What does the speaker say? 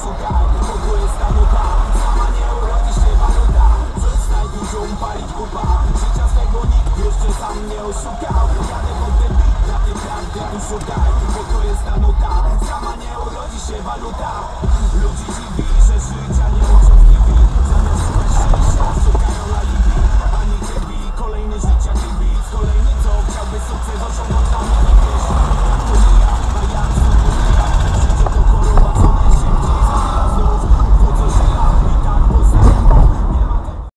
szukaj, bo to jest ta nuta. Sama nie urodzi się waluta. Przestań dużą palić kupa. Życia swego nikt jeszcze sam nie oszukał. Jadę pod ten beat, dla tej prawdy tu szukaj, bo to jest ta nuta. Sama nie urodzi się waluta. Ludzi dziwi, że życie